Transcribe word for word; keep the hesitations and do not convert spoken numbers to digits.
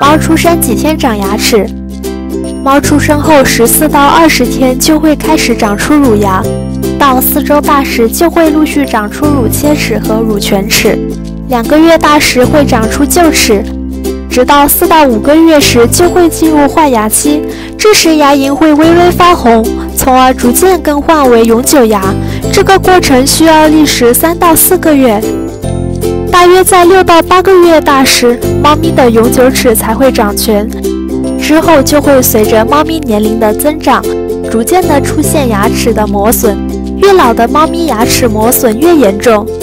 猫出生几天长牙齿？猫出生后十四到二十天就会开始长出乳牙，到四周大时就会陆续长出乳切齿和乳犬齿，两个月大时会长出臼齿，直到四到五个月时就会进入换牙期，这时牙龈会微微发红，从而逐渐更换为永久牙。这个过程需要历时三到四个月。大约在六到八个月大时，猫咪的永久齿才会长全，之后就会随着猫咪年龄的增长，逐渐的出现牙齿的磨损，越老的猫咪牙齿磨损越严重。